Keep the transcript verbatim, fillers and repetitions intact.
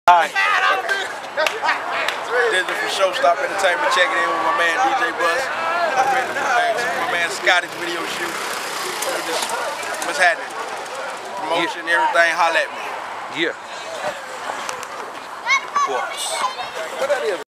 Alright. This is for Showstop Entertainment, checking in with my man D J Bus. My man Scotty's video shoot. Just, what's happening? Promotion, yeah. Everything, holla at me. Yeah. Boss. What that is?